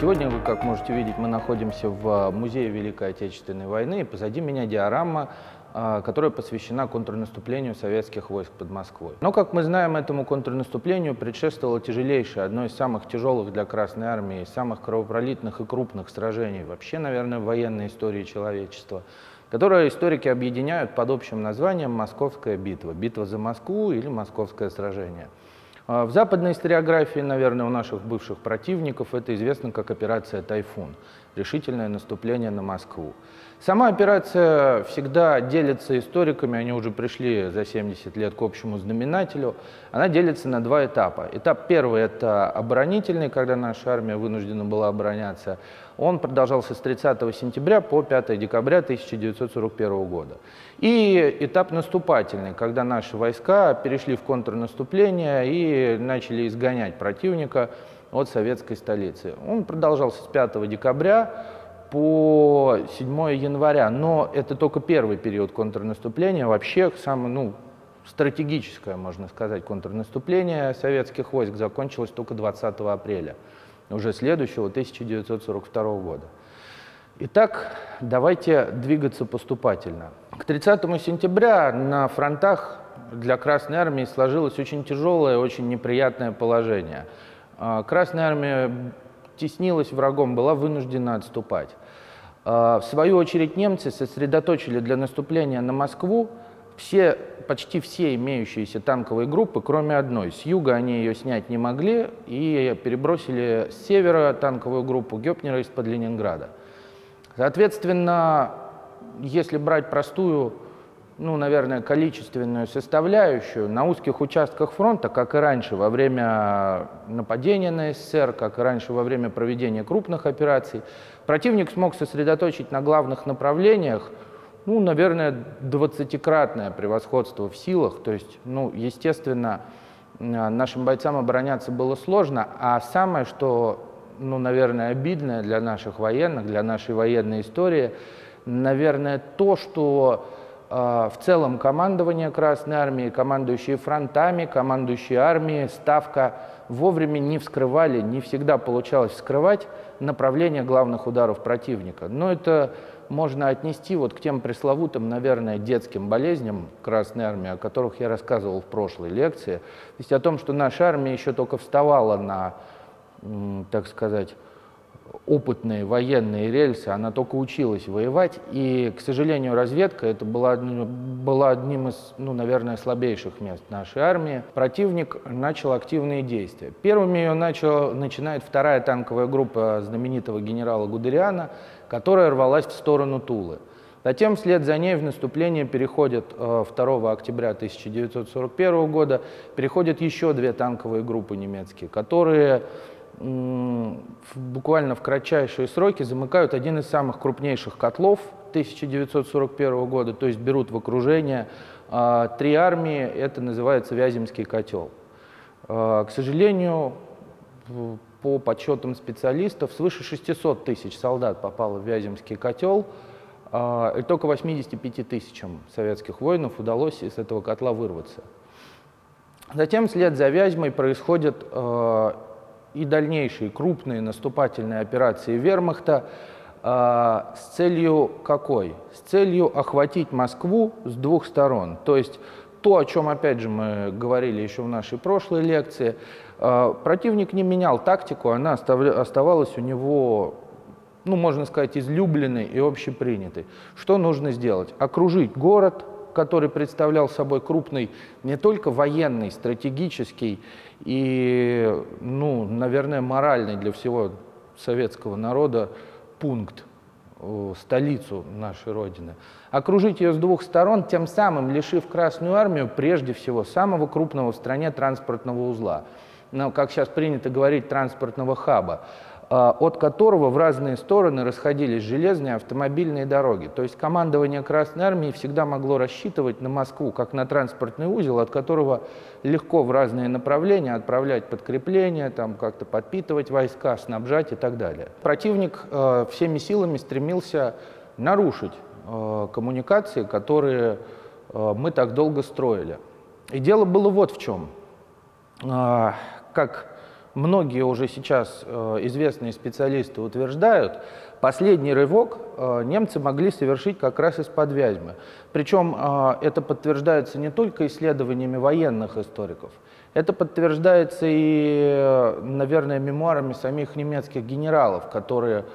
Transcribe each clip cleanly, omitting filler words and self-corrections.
Сегодня, вы, как можете видеть, мы находимся в Музее Великой Отечественной войны, и позади меня диорама, которая посвящена контрнаступлению советских войск под Москвой. Но, как мы знаем, этому контрнаступлению предшествовало тяжелейшее, одно из самых тяжелых для Красной Армии, самых кровопролитных и крупных сражений вообще, наверное, в военной истории человечества, которое историки объединяют под общим названием «Московская битва», «Битва за Москву» или «Московское сражение». В западной историографии, наверное, у наших бывших противников это известно как операция «Тайфун», решительное наступление на Москву. Сама операция всегда делится историками, они уже пришли за 70 лет к общему знаменателю, она делится на два этапа. Этап первый – это оборонительный, когда наша армия вынуждена была обороняться. Он продолжался с 30 сентября по 5 декабря 1941 года. И этап наступательный, когда наши войска перешли в контрнаступление и начали изгонять противника от советской столицы. Он продолжался с 5 декабря по 7 января, но это только первый период контрнаступления. Вообще, самое стратегическое, можно сказать, контрнаступление советских войск закончилось только 20 апреля, уже следующего, 1942 года. Итак, давайте двигаться поступательно. К 30 сентября на фронтах для Красной Армии сложилось очень тяжелое, очень неприятное положение. Красная Армия теснилась врагом, была вынуждена отступать. В свою очередь немцы сосредоточили для наступления на Москву почти все имеющиеся танковые группы, кроме одной. С юга они ее снять не могли и перебросили с севера танковую группу Гёпнера из-под Ленинграда. Соответственно, если брать простую, наверное, количественную составляющую, на узких участках фронта, как и раньше во время нападения на СССР, как и раньше во время проведения крупных операций, противник смог сосредоточить на главных направлениях, наверное, 20-кратное превосходство в силах. То есть, естественно, нашим бойцам обороняться было сложно, а самое, что, наверное, обидное для наших военных, для нашей военной истории, наверное, то, что в целом командование Красной Армии, командующие фронтами, командующие армией, Ставка вовремя не вскрывали, не всегда получалось вскрывать направление главных ударов противника. Но это можно отнести к тем пресловутым, наверное, детским болезням Красной Армии, о которых я рассказывал в прошлой лекции. То есть о том, что наша армия еще только вставала на, так сказать, опытные военные рельсы, она только училась воевать, и, к сожалению, разведка это была одним из, наверное, слабейших мест нашей армии. Противник начал активные действия. Первыми ее начинает вторая танковая группа знаменитого генерала Гудериана, которая рвалась в сторону Тулы. Затем вслед за ней в наступление переходят 2 октября 1941 года, переходят еще две танковые группы немецкие, которые буквально в кратчайшие сроки замыкают один из самых крупнейших котлов 1941 года, то есть берут в окружение три армии, это называется Вяземский котел. К сожалению, по подсчетам специалистов, свыше 600 тысяч солдат попало в Вяземский котел, и только 85 тысячам советских воинов удалось из этого котла вырваться. Затем вслед за Вязьмой происходят и дальнейшие крупные наступательные операции вермахта с целью какой? С целью охватить Москву с двух сторон. То есть то, о чем, опять же, мы говорили еще в нашей прошлой лекции, противник не менял тактику, она оставалась у него, можно сказать, излюбленной и общепринятой. Что нужно сделать? Окружить город, который представлял собой крупный не только военный, стратегический и, наверное, моральный для всего советского народа пункт, столицу нашей Родины. Окружить ее с двух сторон, тем самым лишив Красную Армию прежде всего самого крупного в стране транспортного узла, как сейчас принято говорить, транспортного хаба, от которого в разные стороны расходились железные автомобильные дороги. То есть командование Красной Армии всегда могло рассчитывать на Москву как на транспортный узел, от которого легко в разные направления отправлять подкрепления, как-то подпитывать войска, снабжать и так далее. Противник всеми силами стремился нарушить коммуникации, которые мы так долго строили. И дело было вот в чем. Как многие уже сейчас известные специалисты утверждают, последний рывок немцы могли совершить как раз из-под Вязьмы. Причем это подтверждается не только исследованиями военных историков, это подтверждается и, наверное, мемуарами самих немецких генералов, которые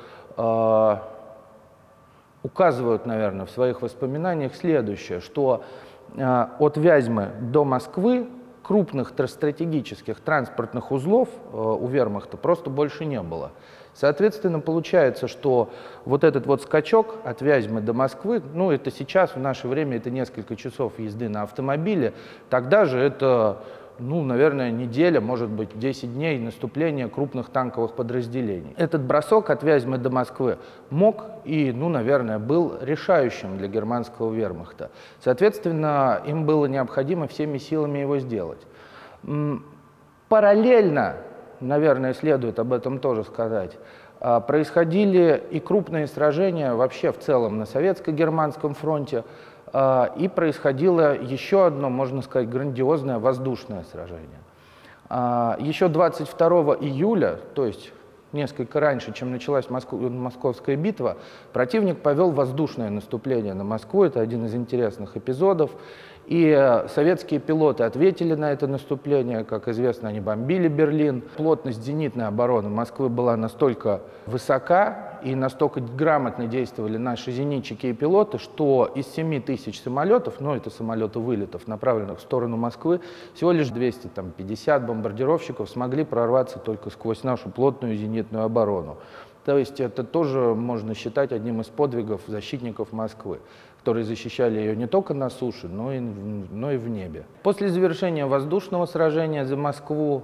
указывают, наверное, в своих воспоминаниях следующее, что от Вязьмы до Москвы крупных стратегических транспортных узлов у вермахта просто больше не было. Соответственно, получается, что вот этот вот скачок от Вязьмы до Москвы, ну это сейчас, в наше время, это несколько часов езды на автомобиле, тогда же это, ну, наверное, неделя, может быть, 10 дней наступления крупных танковых подразделений. Этот бросок от Вязьмы до Москвы мог и, ну, наверное, был решающим для германского вермахта. Соответственно, им было необходимо всеми силами его сделать. Параллельно, наверное, следует об этом тоже сказать, происходили и крупные сражения вообще в целом на советско-германском фронте, и происходило еще одно, можно сказать, грандиозное воздушное сражение. Еще 22 июля, то есть несколько раньше, чем началась Московская битва, противник повел воздушное наступление на Москву. Это один из интересных эпизодов. И советские пилоты ответили на это наступление. Как известно, они бомбили Берлин. Плотность зенитной обороны Москвы была настолько высока и настолько грамотно действовали наши зенитчики и пилоты, что из 7000 самолетов, ну это самолеты вылетов, направленных в сторону Москвы, всего лишь 250 бомбардировщиков смогли прорваться только сквозь нашу плотную зенитную оборону. То есть это тоже можно считать одним из подвигов защитников Москвы, которые защищали ее не только на суше, но и в небе. После завершения воздушного сражения за Москву,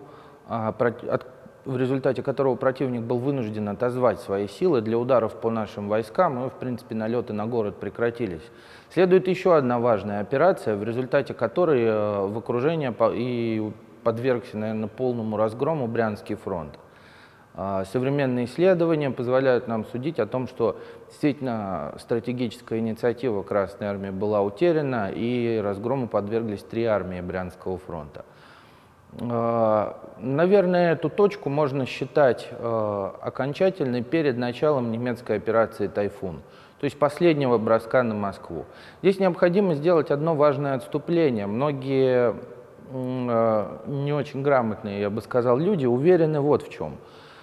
в результате которого противник был вынужден отозвать свои силы для ударов по нашим войскам, и, в принципе, налеты на город прекратились. Следует еще одна важная операция, в результате которой в окружение и подвергся, наверное, полному разгрому Брянский фронт. Современные исследования позволяют нам судить о том, что действительно стратегическая инициатива Красной Армии была утеряна, и разгрому подверглись 3 армии Брянского фронта. Наверное, эту точку можно считать окончательной перед началом немецкой операции «Тайфун», то есть последнего броска на Москву. Здесь необходимо сделать одно важное отступление. Многие не очень грамотные, я бы сказал, люди уверены вот в чем.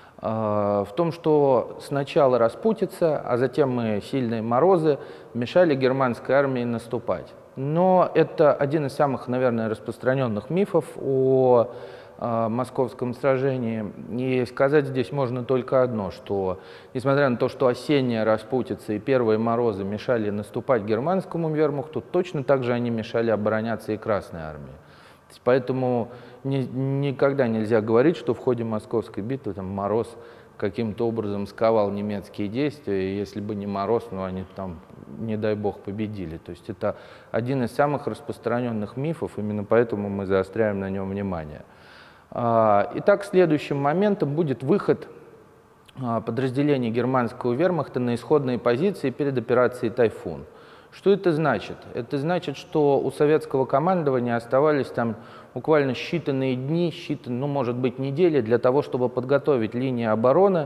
В том, что сначала распутица, а затем и сильные морозы мешали германской армии наступать. Но это один из самых, наверное, распространенных мифов о московском сражении. И сказать здесь можно только одно, что несмотря на то, что осенняя распутица и первые морозы мешали наступать германскому вермахту, точно так же они мешали обороняться и Красной армии. Поэтому никогда нельзя говорить, что в ходе Московской битвы там мороз каким-то образом сковал немецкие действия, и если бы не мороз, ну, они там, не дай бог, победили. То есть это один из самых распространенных мифов, именно поэтому мы заостряем на нем внимание. Итак, следующим моментом будет выход подразделений германского вермахта на исходные позиции перед операцией «Тайфун». Что это значит? Это значит, что у советского командования оставались там буквально считанные дни, ну, может быть, недели для того, чтобы подготовить линии обороны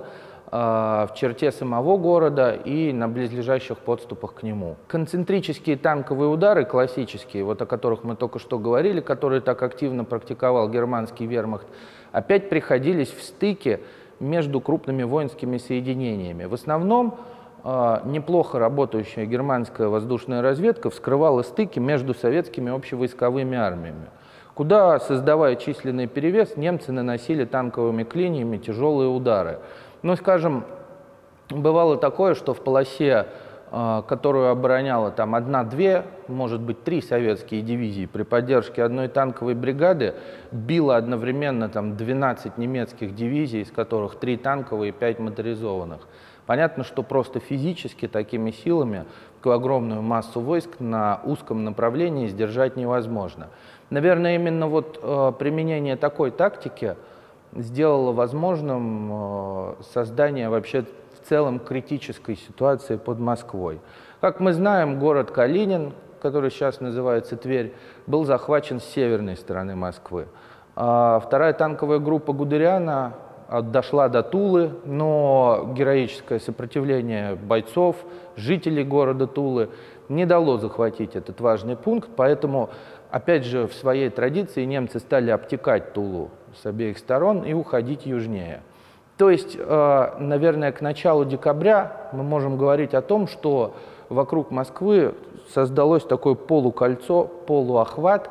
в черте самого города и на близлежащих подступах к нему. Концентрические танковые удары, классические, вот о которых мы только что говорили, которые так активно практиковал германский вермахт, опять приходились в стыке между крупными воинскими соединениями. В основном неплохо работающая германская воздушная разведка вскрывала стыки между советскими общевойсковыми армиями, куда, создавая численный перевес, немцы наносили танковыми клиньями тяжелые удары. Ну, скажем, бывало такое, что в полосе, которую обороняла там 1-2, может быть, 3 советские дивизии, при поддержке одной танковой бригады било одновременно там 12 немецких дивизий, из которых 3 танковые и 5 моторизованных. Понятно, что просто физически такими силами такую огромную массу войск на узком направлении сдержать невозможно. Наверное, именно вот применение такой тактики сделало возможным создание вообще в целом критической ситуации под Москвой. Как мы знаем, город Калинин, который сейчас называется Тверь, был захвачен с северной стороны Москвы. Вторая танковая группа Гудериана дошла до Тулы, но героическое сопротивление бойцов, жителей города Тулы не дало захватить этот важный пункт, поэтому, опять же, в своей традиции немцы стали обтекать Тулу с обеих сторон и уходить южнее. То есть, наверное, к началу декабря мы можем говорить о том, что вокруг Москвы создалось такое полукольцо, полуохват,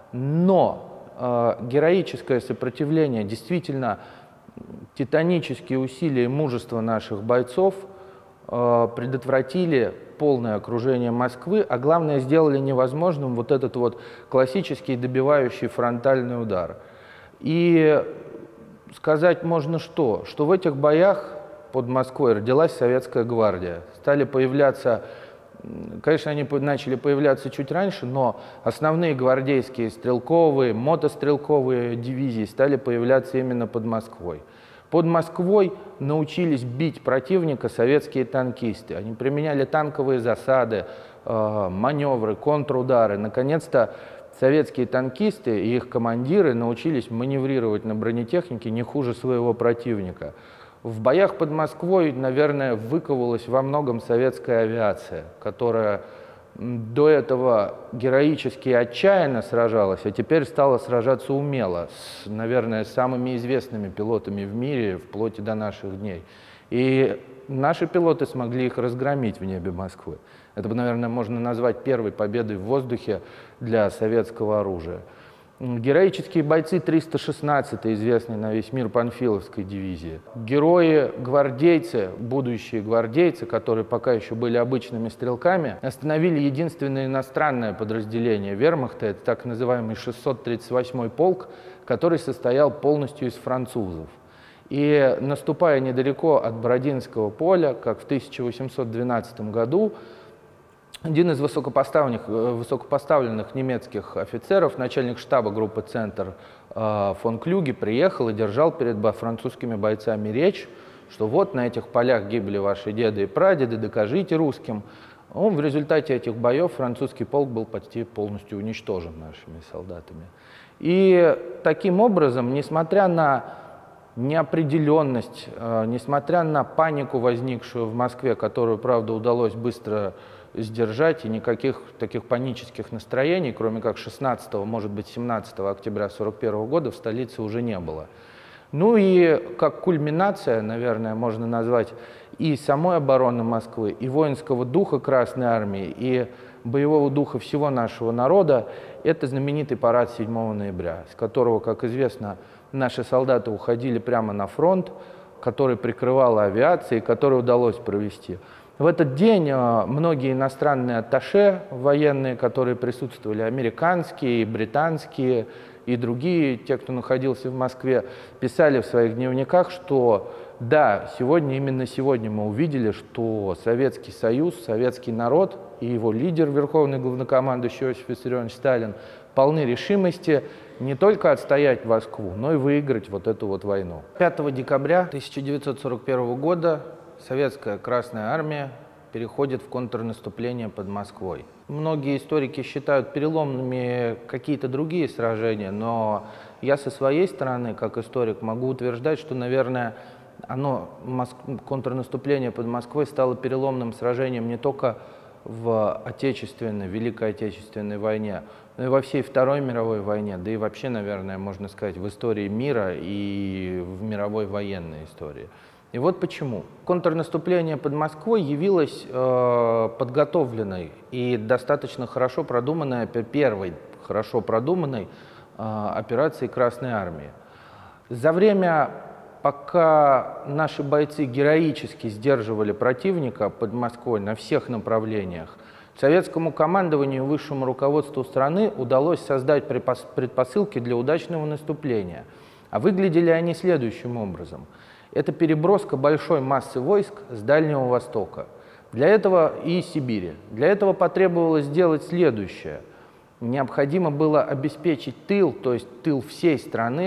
но героическое сопротивление, действительно титанические усилия и мужество наших бойцов предотвратили полное окружение Москвы, а главное, сделали невозможным вот этот вот классический добивающий фронтальный удар. И сказать можно что в этих боях под Москвой родилась Советская гвардия. Стали появляться, конечно, они начали появляться чуть раньше, но основные гвардейские стрелковые, мотострелковые дивизии стали появляться именно под Москвой. Под Москвой научились бить противника советские танкисты. Они применяли танковые засады, маневры, контрудары. Наконец-то советские танкисты и их командиры научились маневрировать на бронетехнике не хуже своего противника. В боях под Москвой, наверное, выковалась во многом советская авиация, которая до этого героически и отчаянно сражалась, а теперь стала сражаться умело, наверное, с самыми известными пилотами в мире, вплоть и до наших дней. И наши пилоты смогли их разгромить в небе Москвы. Это, наверное, можно назвать первой победой в воздухе для советского оружия. Героические бойцы 316-й, известной на весь мир Панфиловской дивизии. Герои-гвардейцы, будущие гвардейцы, которые пока еще были обычными стрелками, остановили единственное иностранное подразделение вермахта, это так называемый 638-й полк, который состоял полностью из французов. И наступая недалеко от Бородинского поля, как в 1812 году, один из высокопоставленных немецких офицеров, начальник штаба группы «Центр» фон Клюге, приехал и держал перед французскими бойцами речь, что вот на этих полях гибли ваши деды и прадеды, докажите русским. В результате этих боев французский полк был почти полностью уничтожен нашими солдатами. И таким образом, несмотря на неопределенность, несмотря на панику, возникшую в Москве, которую, правда, удалось быстро сдержать, и никаких таких панических настроений, кроме как 16, может быть, 17 октября 1941 года в столице уже не было. Ну и как кульминация, наверное, можно назвать и самой обороны Москвы, и воинского духа Красной Армии, и боевого духа всего нашего народа, это знаменитый парад 7 ноября, с которого, как известно, наши солдаты уходили прямо на фронт, который прикрывала авиация, и который удалось провести. В этот день многие иностранные атташе военные, которые присутствовали, американские, британские и другие, те, кто находился в Москве, писали в своих дневниках, что да, сегодня, именно сегодня мы увидели, что Советский Союз, советский народ и его лидер, верховный главнокомандующий Иосиф Виссарионович Сталин, полны решимости не только отстоять Москву, но и выиграть вот эту вот войну. 5 декабря 1941 года Советская Красная Армия переходит в контрнаступление под Москвой. Многие историки считают переломными какие-то другие сражения, но я со своей стороны, как историк, могу утверждать, что, наверное, контрнаступление под Москвой стало переломным сражением не только в Великой Отечественной войне, но и во всей Второй мировой войне, да и вообще, наверное, можно сказать, в истории мира и в мировой военной истории. И вот почему. Контрнаступление под Москвой явилось подготовленной и достаточно хорошо продуманной, первой хорошо продуманной операцией Красной Армии. За время, пока наши бойцы героически сдерживали противника под Москвой на всех направлениях, советскому командованию и высшему руководству страны удалось создать предпосылки для удачного наступления. А выглядели они следующим образом. Это переброска большой массы войск с Дальнего Востока. Для этого и Сибири. Для этого потребовалось сделать следующее. Необходимо было обеспечить тыл, то есть тыл всей страны,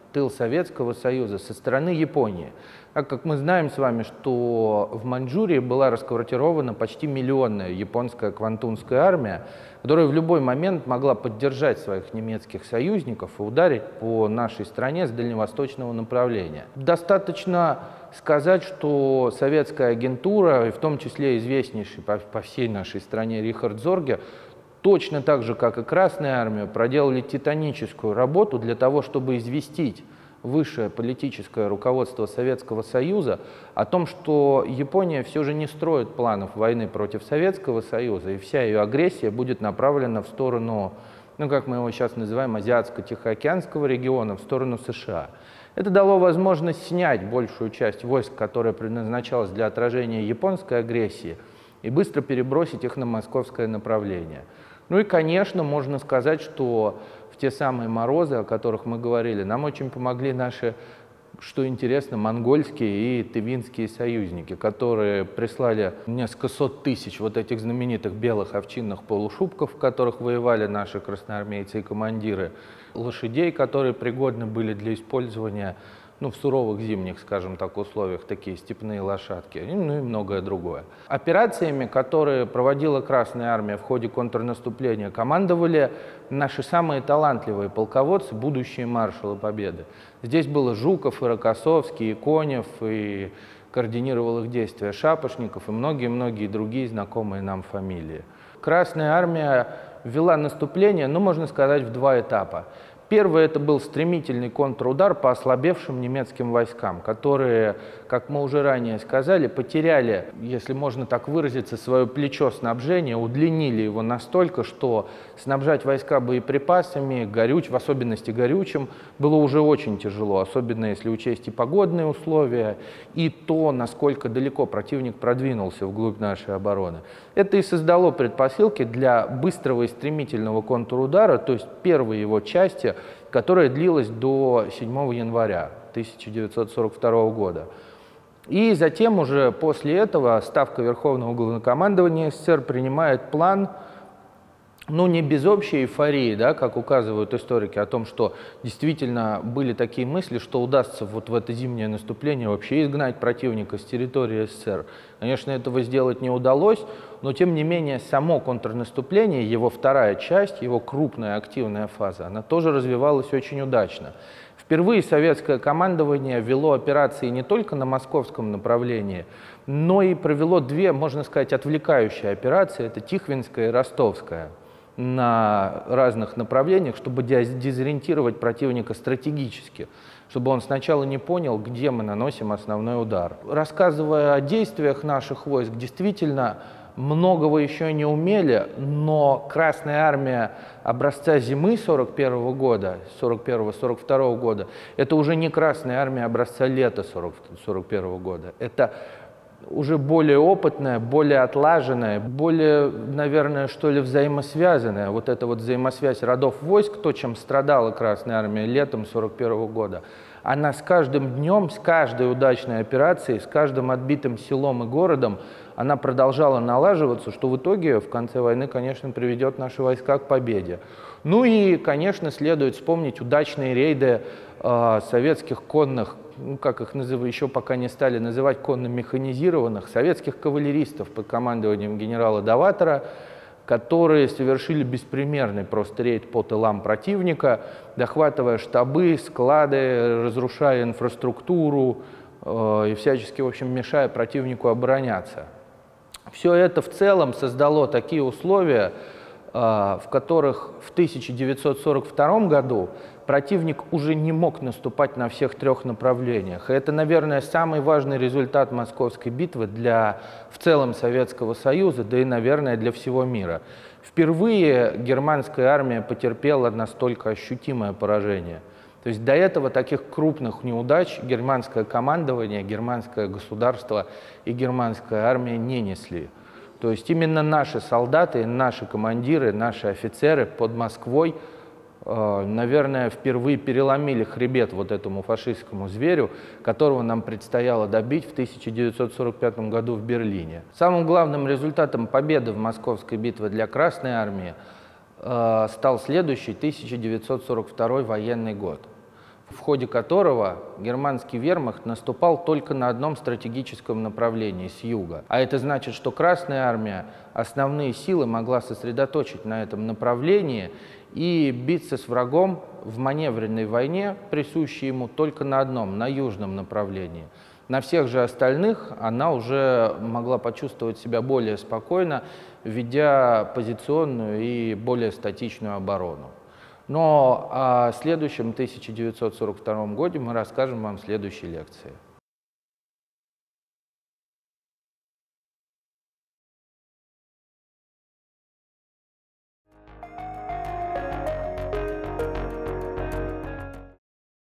тыл Советского Союза со стороны Японии. Так как мы знаем с вами, что в Маньчжурии была расквартирована почти миллионная японская Квантунская армия, которая в любой момент могла поддержать своих немецких союзников и ударить по нашей стране с дальневосточного направления. Достаточно сказать, что советская агентура, и в том числе известнейший по всей нашей стране Рихард Зорге, точно так же, как и Красная армия, проделали титаническую работу для того, чтобы известить высшее политическое руководство Советского Союза о том, что Япония все же не строит планов войны против Советского Союза, и вся ее агрессия будет направлена в сторону, ну, как мы его сейчас называем, Азиатско-Тихоокеанского региона, в сторону США. Это дало возможность снять большую часть войск, которая предназначалась для отражения японской агрессии, и быстро перебросить их на московское направление. Ну и, конечно, можно сказать, что в те самые морозы, о которых мы говорили, нам очень помогли наши, что интересно, монгольские и тывинские союзники, которые прислали несколько сот тысяч вот этих знаменитых белых овчинных полушубков, в которых воевали наши красноармейцы и командиры, лошадей, которые пригодны были для использования, ну, в суровых зимних, скажем так, условиях, такие степные лошадки, ну и многое другое. Операциями, которые проводила Красная армия в ходе контрнаступления, командовали наши самые талантливые полководцы, будущие маршалы Победы. Здесь было Жуков, и Рокоссовский, и Конев, и координировал их действия Шапошников, и многие-многие другие знакомые нам фамилии. Красная армия вела наступление, ну, можно сказать, в два этапа. Первый — это был стремительный контрудар по ослабевшим немецким войскам, которые, как мы уже ранее сказали, потеряли, если можно так выразиться, свое плечо снабжения, удлинили его настолько, что снабжать войска боеприпасами, в особенности горючим, было уже очень тяжело, особенно если учесть и погодные условия, и то, насколько далеко противник продвинулся вглубь нашей обороны. Это и создало предпосылки для быстрого и стремительного контрудара, то есть первой его части, которая длилась до 7 января 1942 года. И затем уже после этого Ставка Верховного Главнокомандования СССР принимает план, ну, не без общей эйфории, да, как указывают историки, о том, что действительно были такие мысли, что удастся вот в это зимнее наступление вообще изгнать противника с территории СССР. Конечно, этого сделать не удалось, но тем не менее само контрнаступление, его вторая часть, его крупная активная фаза, она тоже развивалась очень удачно. Впервые советское командование вело операции не только на московском направлении, но и провело две, можно сказать, отвлекающие операции, это Тихвинская и Ростовская, на разных направлениях, чтобы дезориентировать противника стратегически, чтобы он сначала не понял, где мы наносим основной удар. Рассказывая о действиях наших войск, действительно многого еще не умели, но Красная армия образца зимы 41-го года, 41-42 года, это уже не Красная армия образца лета 41-го года, это уже более опытная, более отлаженная, более, наверное, что ли, взаимосвязанная. Вот эта вот взаимосвязь родов войск, то, чем страдала Красная армия летом 41-го года, она с каждым днем, с каждой удачной операцией, с каждым отбитым селом и городом, она продолжала налаживаться, что в итоге в конце войны, конечно, приведет наши войска к победе. Ну и, конечно, следует вспомнить удачные рейды советских конных, ну, как их еще пока не стали называть, конно-механизированных, советских кавалеристов под командованием генерала Доватора, которые совершили беспримерный просто рейд по тылам противника, дохватывая штабы, склады, разрушая инфраструктуру и всячески, в общем, мешая противнику обороняться. Все это в целом создало такие условия, в которых в 1942 году противник уже не мог наступать на всех трех направлениях. И это, наверное, самый важный результат Московской битвы для в целом Советского Союза, да и, наверное, для всего мира. Впервые германская армия потерпела настолько ощутимое поражение. То есть до этого таких крупных неудач германское командование, германское государство и германская армия не несли. То есть именно наши солдаты, наши командиры, наши офицеры под Москвой, наверное, впервые переломили хребет вот этому фашистскому зверю, которого нам предстояло добить в 1945 году в Берлине. Самым главным результатом победы в Московской битве для Красной армии стал следующий 1942 военный год. в ходе которого германский вермахт наступал только на одном стратегическом направлении с юга. А это значит, что Красная армия основные силы могла сосредоточить на этом направлении и биться с врагом в маневренной войне, присущей ему только на одном, на южном направлении. На всех же остальных она уже могла почувствовать себя более спокойно, ведя позиционную и более статичную оборону. Но о следующем 1942 году мы расскажем вам в следующей лекции.